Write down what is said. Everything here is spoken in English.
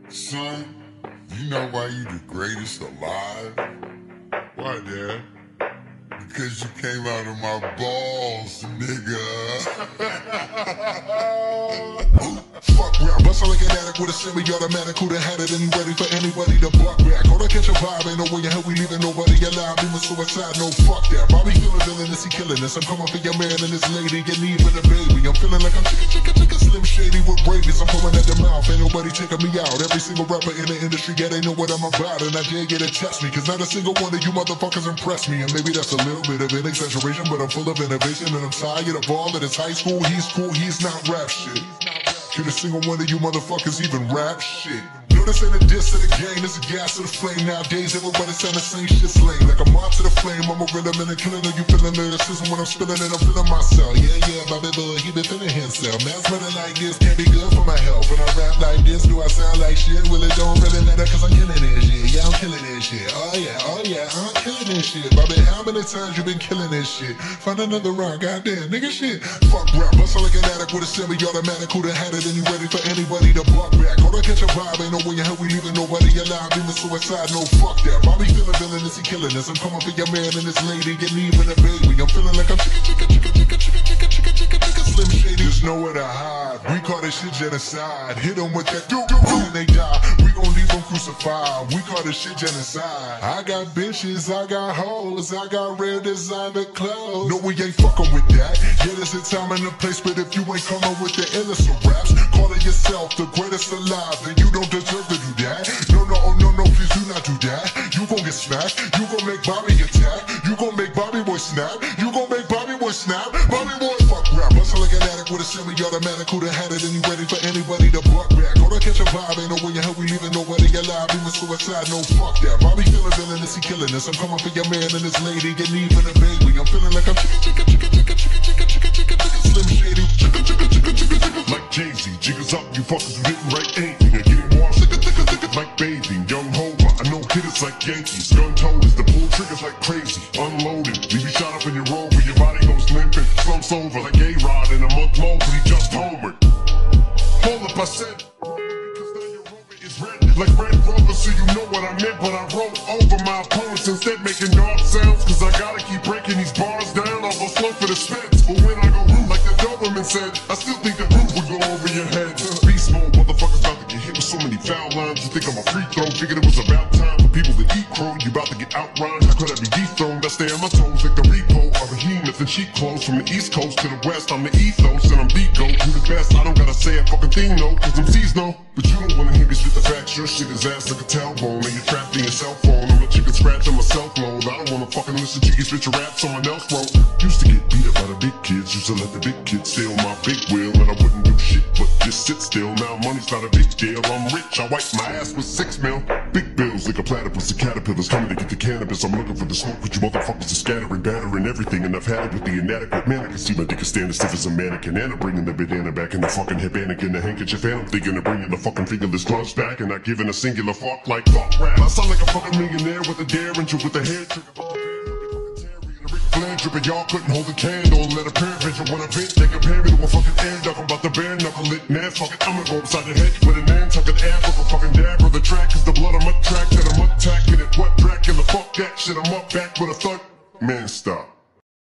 Son, you know why you the greatest alive? Why, Dad? Because you came out of my balls, nigga. Fuck rap, bustin' like an addict with a semi-automatic. Who done had it and ready for anybody to buck back? Or to catch a vibe, ain't no way in hell we leaving nobody alive. Demon suicide, no fuck that. Bobby feeling villainous, he killing us. I'm coming for your man and his lady, and even a baby. I'm feeling like I'm chicka Slim Shady with rabies. I'm coming at the mouth, ain't nobody checking me out. Every single rapper in the industry, yeah, they know what I'm about. And I dare get to test me, cause not a single one of you motherfuckers impress me. And maybe that's a little bit of an exaggeration, but I'm full of innovation. And I'm tired of all of this high school, he's cool, he's not rap shit. Should a single one of you motherfuckers even rap shit? No, this ain't a diss to the game, this a gas to the flame. Nowadays, everybody saying the same shit's lame. Like a moth to the flame, I'm a rhythm and a killing. Are you feeling the system when I'm spilling it? I'm feeling myself. Yeah, Bobby boy, he been feeling himself. Man's running like this can't be good for my health. When I rap like this, do I sound like shit? Well, it don't really matter cause I'm killing this shit. Yeah, I'm killing this shit. Oh yeah, I'm killing this shit. Bobby, how many times you been killing this shit? Find another round, goddamn, nigga shit. Fuck rap, bustin' like an addict with a semi-automatic. Who done had it and you ready for anybody to buck back? Or to catch a vibe, ain't no way in hell we leaving nobody alive. Demon suicide, no fuck that. Bobby feeling villainous, he killing us. I'm coming for your man and his lady, and even a baby. I'm feeling like I'm chicka Slim Shady. There's nowhere to hide. We call this shit genocide. Hit them with that and they die. We gon' leave them crucified. We call this shit genocide. I got bitches, I got hoes, I got real designer clothes. No, we ain't fucking with that. Yeah, there's a time and a place, but if you ain't coming with the illest of raps, calling yourself the greatest alive, then you don't deserve to do that. No, please do not do that. You gon' get smacked. You gon' make Bobby attack. You gon' make Bobby boy snap. You gon' make Bobby boy snap. Bobby boy fuck rap. Bustin' like an addict with a semi-automatic. Who done had it and you ready for anybody to buck back? Or to catch a vibe, ain't no way in hell we leaving nobody alive. Demon suicide, no fuck that. Bobby feeling villainous, he killing us. I'm coming for your man and his lady, and even a baby. I'm feeling like I'm chicka Slim Shady. Like Jay-Z, jiggers up, you fuckers who didn't write anything. And getting washed like bathing. Young Hova, I know hitters like Yankees. Gun toters, the pull triggers like crazy. Unloaded, leave you shot up in your rover. Your body goes limping, slumps over like A-Rod in a month low, but he just homered. Hold up, I said, cause now your rover is red like Red Rover, so you know what I meant. But I wrote over my opponents instead, making dark sounds. Cause I gotta keep breaking these bars down. I'll go slow for the spins, but when I go root like the Doberman said, I still think the roof would go over your head. Beast mode, motherfuckers about to get hit with so many foul lines. You think I'm a free throw? Figured it was about time for people to eat crow. You about to get outrhymed? How could I be dethroned? I stay on my toes like the repo of a behemoth and cheap clothes. From the east coast to the west, I'm the ethos and I'm the GOAT. You the best, I don't gotta say a fucking thing, no, cause I'm C's no. But you don't wanna hear me spit the facts. Your shit is ass like a tailbone, and you're trapped in your cell phone. I'm a chicken scratch on my cell phone. I don't wanna fucking listen to you spit your rap, someone else wrote. Used to get beat up by the big kids, used to let the big kids steal my big wheel, and I wouldn't do shit but just sit still. Now money's not a big deal, I'm rich, I wipe my ass with 6 mil. Big bills like a platypus, the caterpillars coming to get the cannabis. I'm looking for the smoke, but you motherfuckers are scattering, battering everything. And I've had it with the inadequate man. I can see my dick is standing stiff as a mannequin. And I'm bringing the bandana back in the fucking headband and the handkerchief. And I'm thinking of bringing the fucking fingerless gloves back and not giving a singular fuck like fuck rap. I sound like a fucking millionaire with a derringer with a hair trigger. Flair dripping, y'all couldn't hold a candle. Let a pair venture when I vent. They compare me to a fucking air duck. I'm about to bare knuckle it. Nah, fuck it, I'ma go upside the head with an ant tuck an app of a fucking dab. Or the track is the blood I'm attracted. I'm attacking it. What Dracula? Fuck that shit, I'm up back with a thug. Man, stop.